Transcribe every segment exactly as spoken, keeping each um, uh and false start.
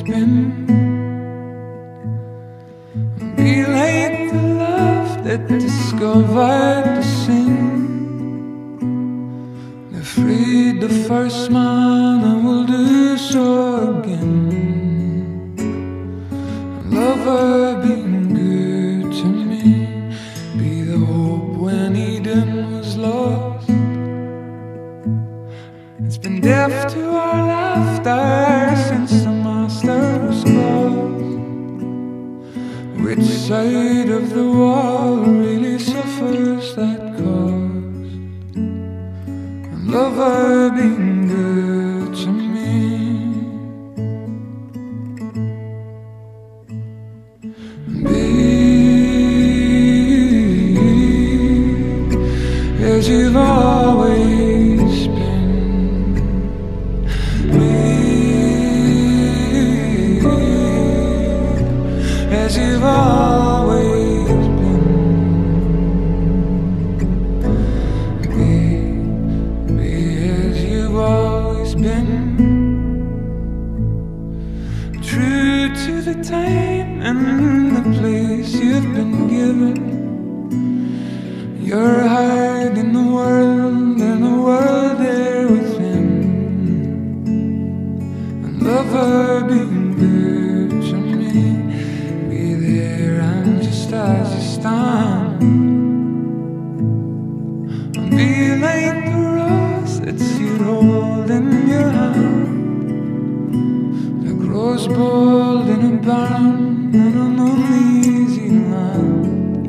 been. Be like the love that discovered the sin, that freed the first man and will do so again. Love her being good to me, be the hope when Eden was lost. It's been deaf to our laughter since the master was crossed. Which side of the wall really suffers that cost? And love her being good to me. Be as you've always been. Be as you've always been. Be, be as you've always been. True to the time and the place you've been given. Your heart in the world and the world there within. And love her being good to me. Be there and just as you stand. And be like the rose that you hold in your hand, that grows bold in a barren and an uneasy land.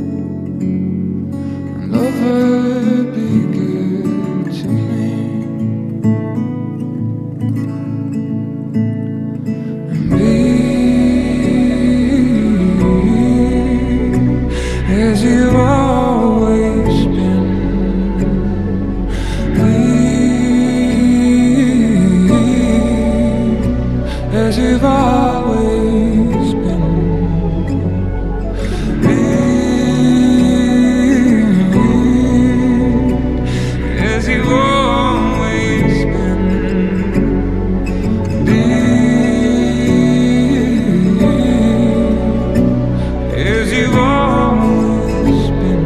And love her be good to me. And be as you've always been. Be as you've always been. Be as you've always been. Be as you've always been.